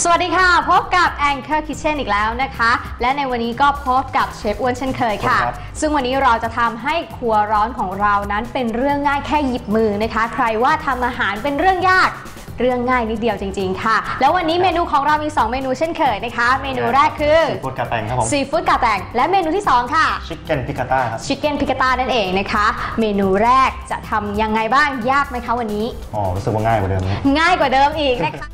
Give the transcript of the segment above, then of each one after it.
สวัสดีค่ะพบกับ Anchor Kitchen อีกแล้วนะคะและในวันนี้ก็พบกับเชฟอ้วนเช่นเคยค่ะซึ่งวันนี้เราจะทำให้ครัวร้อนของเรานั้นเป็นเรื่องง่ายแค่หยิบมือนะคะใครว่าทำอาหารเป็นเรื่องยากเรื่องง่ายนิดเดียวจริงๆค่ะแล้ววันนี้เมนูของเรามี2เมนูเช่นเคยนะคะเมนูแรกคือซีฟู้ดกาแตงครับผมซีฟู้ดกาแตงและเมนูที่2ค่ะชิคเก้นพิกาต้าครับชิคเก้นพิกาต้านั่นเองนะคะเมนูแรกจะทำยังไงบ้างยากไหมคะวันนี้รู้สึกว่าง่ายกว่าเดิมง่ายกว่าเดิมอีกนะคะ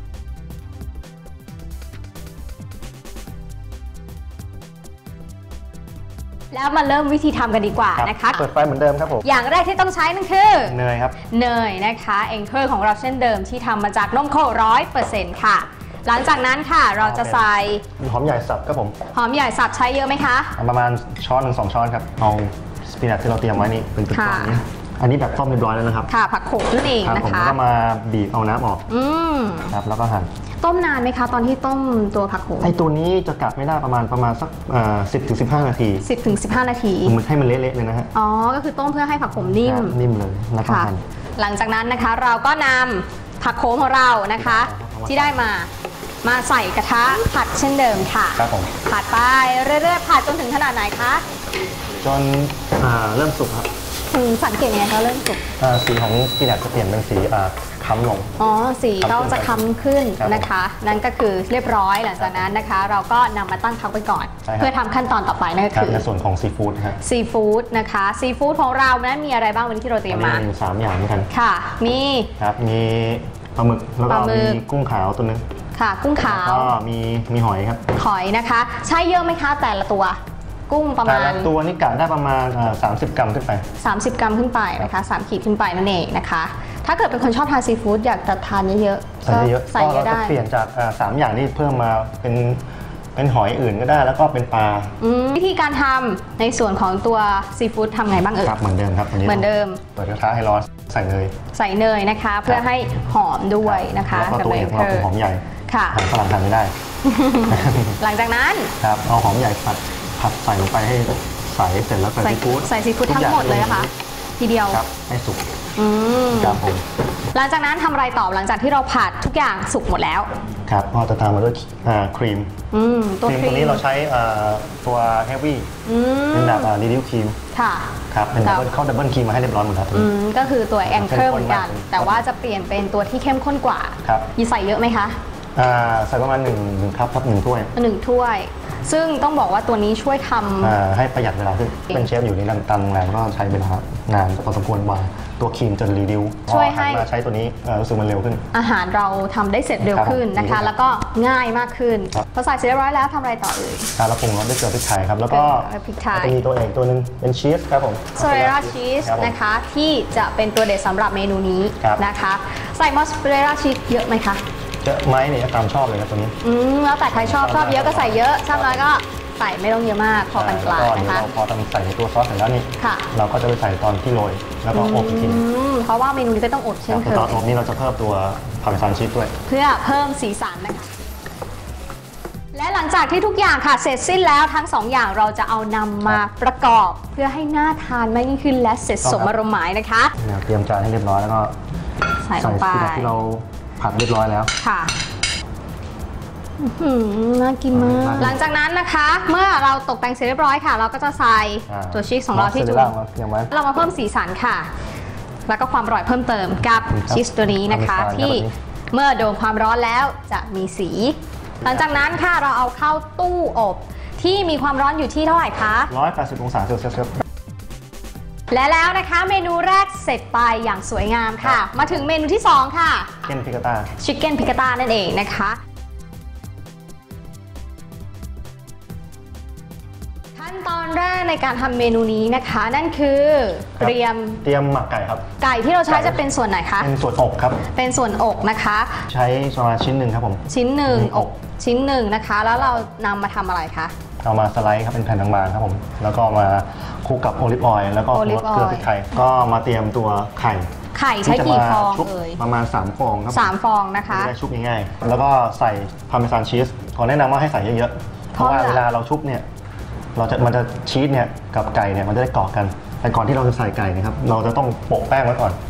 แล้วมาเริ่มวิธีทำกันดีกว่านะคะเปิดไฟเหมือนเดิมครับผมอย่างแรกที่ต้องใช้นั่นคือเนยครับเนยนะคะเองเคอร์ของเราเช่นเดิมที่ทำมาจากนมข้น100%ค่ะหลังจากนั้นค่ะเราจะใส่หอมใหญ่สับครับผมหอมใหญ่สับใช้เยอะไหมคะประมาณช้อนหนึ่ง2 ช้อนครับเอาสปินัชที่เราเตรียมไว้นี่เป็นก้อนนี้อันนี้แบบต้มเรียบร้อยแล้วนะครับค่ะผักโขมนั่นเองนะคะผมก็มาบีบเอาน้ำออกครับแล้วก็หั่นต้มนานไหมคะตอนที่ต้มตัวผักโขมไอตัวนี้จะกัดไม่ได้ประมาณสัก10-15 นาที 10-15 นาทีให้มันเละๆเลยนะฮะอ๋อก็คือต้มเพื่อให้ผักโขมนิ่มเลยแล้วก็หั่นหลังจากนั้นนะคะเราก็นำผักโขมของเรานะคะที่ได้มาใส่กระทะผัดเช่นเดิมค่ะครับผมผัดไปเรื่อยๆผัดจนถึงขนาดไหนคะจนเริ่มสุกครับสังเกตยังไงคะเริ่มสุกสีของสปินัชจะเปลี่ยนเป็นสีค้ำลงสีก็จะค้ำขึ้นนะคะนั่นก็คือเรียบร้อยหลังจากนั้นนะคะเราก็นำมาตั้งพักไว้ก่อนเพื่อทำขั้นตอนต่อไปนั่นก็คือในส่วนของซีฟู้ดครับซีฟู้ดนะคะซีฟู้ดของเรานั้นมีอะไรบ้างวันนี้ที่เราเตรียมมามี3 อย่างเหมือนกันค่ะมีปลาหมึกแล้วก็มีกุ้งขาวตัวนึงค่ะกุ้งขาวก็มีหอยครับหอยนะคะใช้เยอะไหมคะแต่ละตัวกุ้งประมาณแต่ละตัวนี่กะได้ประมาณ30 กรัมขึ้นไป 30 กรัมขึ้นไปนะคะ3 ขีดขึ้นไปนั่นเองนะคะถ้าเกิดเป็นคนชอบทานซีฟู้ดอยากจะทานเยอะๆใส่เยอะๆก็เปลี่ยนจาก3 อย่างนี้เพิ่มมาเป็นหอยอื่นก็ได้แล้วก็เป็นปลาวิธีการทำในส่วนของตัวซีฟู้ดทำไงบ้างครับเหมือนเดิมครับเหมือนเดิมเปิดกระทะให้ร้อนใส่เนยนะคะเพื่อให้หอมด้วยนะคะแล้วก็ตัวเองเราเป็นหอมใหญ่ค่ะฝรั่งทานไม่ได้หลังจากนั้นครับเอาหอมใหญ่ผัดใส่ลงไปให้ใส่เสร็จแล้วใส่ซีฟู้ดทั้งหมดเลยนะคะทีเดียวครับให้สุกครับผมหลังจากนั้นทำอะไรต่อหลังจากที่เราผัดทุกอย่างสุกหมดแล้วครับก็จะตามมาด้วยครีมตัวนี้เราใช้ตัวเฮฟวี่เป็นแบบรีดิวครีมค่ะครับเป็นเข้าดับเบิลครีมมาให้เรียบร้อยหมดแล้วก็คือตัวแองเกิลเหมือนกันแต่ว่าจะเปลี่ยนเป็นตัวที่เข้มข้นกว่าใส่เยอะไหมคะใส่ประมาณ1 คัพครับ1 ถ้วย 1 ถ้วยซึ่งต้องบอกว่าตัวนี้ช่วยทำให้ประหยัดเวลาขึ้นเป็นเชฟอยู่ในตามโรงแรมก็ใช้เวลานานพอสมควรว่าตัวครีมจนรีดิวช่วยให้มาใช้ตัวนี้รู้สึกมันเร็วขึ้นอาหารเราทำได้เสร็จเร็วขึ้นนะคะแล้วก็ง่ายมากขึ้นพอใส่เสร็จเรียบร้อยแล้วทำอะไรต่อเราปรุงรสด้วยเกลือพริกไทยครับแล้วก็จะมีตัวเอกตัวนึงเป็นชีสครับผมมอสซาเรลล่าชีสนะคะที่จะเป็นตัวเด็ดสำหรับเมนูนี้นะคะใส่มอสซาเรลล่าชีสเยอะไหมคะเยอะไหมเนี่ยตามชอบเลยครับตัวนี้แล้วแต่ใครชอบเยอะก็ใส่เยอะชอบน้อยก็ใส่ไม่ต้องเยอะมากพอปานกลางนะคะพอทำใส่ในตัวซอสเสร็จแล้วนี่เราก็จะไปใส่ตอนที่โรยแล้วก็อบอีกทีเพราะว่าเมนูนี้ก็ต้องอบเช่นเคยตอนอบนี่เราจะเพิ่มตัวพาร์เมซานชีสด้วยเพื่อเพิ่มสีสันนะคะและหลังจากที่ทุกอย่างค่ะเสร็จสิ้นแล้วทั้ง2 อย่างเราจะเอานำมาประกอบเพื่อให้น่าทานมากยิ่งขึ้นและเสร็จสมอารมณ์หมายนะคะเตรียมจานให้เรียบร้อยแล้วก็ใส่ลงไปที่เราผัดเรียบร้อยแล้วค่ะน่ากินมากหลังจากนั้นนะคะเมื่อเราตกแต่งเสร็จเรียบร้อยค่ะเราก็จะใส่ตัวชีสของเราที่จุ่มเรามาเพิ่มสีสันค่ะแล้วก็ความอร่อยเพิ่มเติมกับชีสตัวนี้นะคะที่เมื่อโดนความร้อนแล้วจะมีสีหลังจากนั้นค่ะเราเอาเข้าตู้อบที่มีความร้อนอยู่ที่เท่าไหร่คะ 180 องศาเซลเซียสและแล้วนะคะเมนูแรกเสร็จไปอย่างสวยงามค่ะมาถึงเมนูที่2ค่ะชิคเก้นพิกาต้านั่นเองนะคะขั้นตอนแรกในการทำเมนูนี้นะคะนั่นคือเตรียมหมักไก่ครับไก่ที่เราใช้จะเป็นส่วนไหนคะเป็นส่วนอกครับเป็นส่วนอกนะคะใช้ประมาณชิ้น 1ครับผมชิ้น 1อกชิ้น 1นะคะแล้วเรานำมาทำอะไรคะเอามาสไลด์ครับเป็นแผ่นบางๆครับผมแล้วก็มาคลุกกับโอลิฟออยล์แล้วก็เกลือพริกไทยก็มาเตรียมตัวไข่ใช้กี่ฟองประมาณ3 ฟองครับ 3 ฟองนะคะได้ชุบง่ายๆแล้วก็ใส่พาร์เมซานชีสขอแนะนำว่าให้ใส่เยอะๆเพราะว่าเวลาเราชุบเนี่ยมันจะชีสเนี่ยกับไก่เนี่ยมันจะได้เกาะกันแต่ก่อนที่เราจะใส่ไก่นะครับเราจะต้องโปะแป้งไว้ก่อน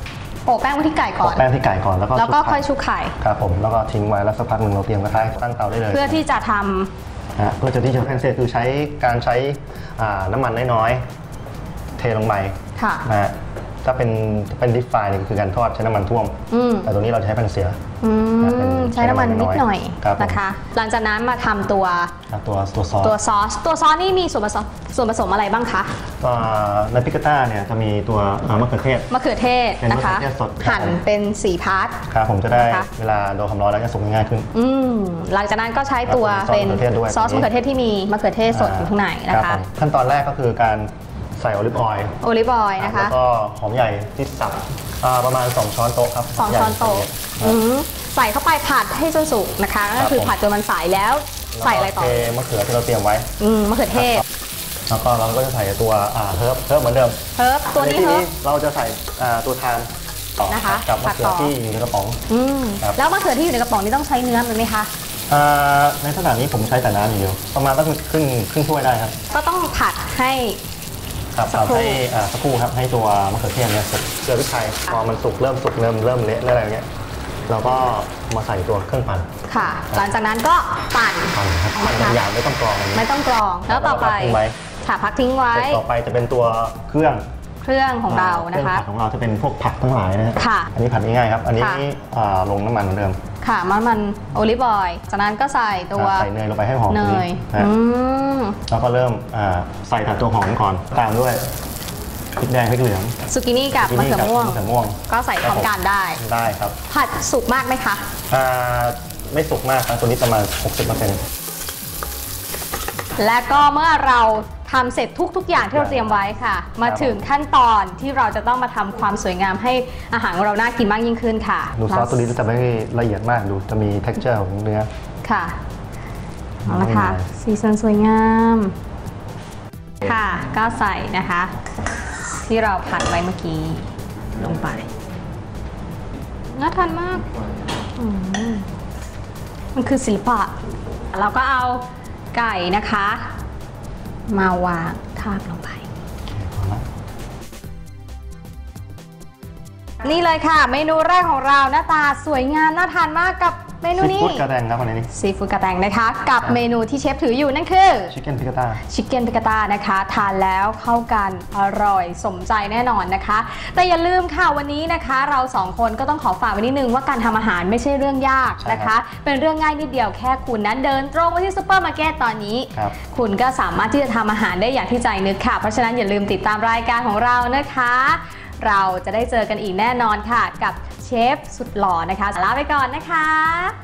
โปะแป้งไว้ที่ไก่ก่อนแป้งที่ไก่ก่อนแล้วก็ค่อยชุบไข่ครับผมแล้วก็ทิ้งไว้แล้วสักพักหนึ่งเราเตรียมกระทะตั้งเตาได้เลยเพื่อที่จะทำเพื่อที่จะแพนเซคือการใช้น้ำมันน้อยๆเทลงไปนะถ้าเป็นดิฟฟายเนี่ยคือการทอดใช้น้ำมันท่วมแต่ตัวนี้เราจะใช้แผ่นเสียใช้น้ำมันนิดหน่อยนะคะหลังจากนั้นมาทำตัวซอสนี่มีส่วนผสมอะไรบ้างคะในพิกาต้าเนี่ยจะมีตัวมะเขือเทศนะคะหั่นเป็น4พาร์ทครับผมจะได้เวลาโดนความร้อนแล้วจะสุกง่ายขึ้นหลังจากนั้นก็ใช้ตัวเป็นซอสมะเขือเทศที่มีมะเขือเทศสดอยู่ข้างในนะคะขั้นตอนแรกก็คือการใส่โอลิฟออยล์นะคะแล้วก็หอมใหญ่ที่สับประมาณ2 ช้อนโต๊ะครับ 2 ช้อนโต๊ะใส่เข้าไปผัดให้จนสุกนะคะก็คือผัดจนมันใสแล้วใส่อะไรต่อมะเขือที่เราเตรียมไว้มะเขือเทศแล้วก็เราก็จะใส่ตัวเฮิร์บเหมือนเดิมตัวนี้เราจะใส่ตัวทานนะคะกับมะเขือที่อยู่ในกระป๋องแล้วมะเขือที่อยู่ในกระป๋องนี่ต้องใช้เนื้อไหมคะในขณะนี้ผมใช้แต่น้ำอย่างเดียวประมาณต้องครึ่งถ้วยได้ครับก็ต้องผัดให้สักครู่ครับให้ตัวมะเขือเทศเนี่ยสุกเกลือพริกไทยพอมันสุกเริ่มเริ่มเละอะไรเงี้ยเราก็มาใส่ตัวเครื่องปั่นค่ะหลังจากนั้นก็ปั่นอย่างไม่ต้องกรองแล้วต่อไปพักทิ้งไว้ต่อไปจะเป็นตัวเครื่องของเรานะคะของเราจะเป็นพวกผักทั้งหลายนะฮะอันนี้ผัดง่ายๆครับอันนี้ลงน้ำมันเหมือนเดิมค่ะมันโอลิฟออยล์จากนั้นก็ใส่เนยลงไปให้หอมเนยแล้วก็เริ่มใส่ตัวหอมก่อนตามด้วยพริกแดงพริกเหลืองซุกินี่กับมะเขือม่วงก็ใส่พร้อมกันได้ครับผัดสุกมากไหมคะไม่สุกมากครับตัวนี้ประมาณ 60% และก็เมื่อเราทำเสร็จทุกอย่างที่เราเตรียมไว้ค่ะมาถึงขั้นตอนที่เราจะต้องมาทำความสวยงามให้อาหารของเราน่ากินมากยิ่งขึ้นค่ะดูซอสตัวนี้จะไม่ละเอียดมากดูจะมี texture ของเนื้อค่ะเอาละค่ะสีสันสวยงามค่ะก็ใส่นะคะที่เราผัดไว้เมื่อกี้ลงไปน่าทานมากมันคือศิลปะเราก็เอาไก่นะคะมาวางทาบลงไปนี่เลยค่ะเมนูแรกของเราหน้าตาสวยงามน่าทานมากกับเมนูนี้ซีฟู้ดกระแตงครับวันนี้ซีฟู้ดกระแตงนะคะกับเมนูที่เชฟถืออยู่นั่นคือชิคเก้นพิกาต้านะคะทานแล้วเข้ากันอร่อยสมใจแน่นอนนะคะแต่อย่าลืมค่ะวันนี้นะคะเรา2คนก็ต้องขอฝากไว้นิดนึงว่าการทำอาหารไม่ใช่เรื่องยากนะคะเป็นเรื่องง่ายนิดเดียวแค่คุณนั้นเดินตรงไปที่ซุปเปอร์มาร์เก็ตตอนนี้คุณก็สามารถที่จะทำอาหารได้อย่างที่ใจนึกค่ะเพราะฉะนั้นอย่าลืมติดตามรายการของเรานะคะเราจะได้เจอกันอีกแน่นอนค่ะกับเชฟสุดหล่อนะคะลาไปก่อนนะคะ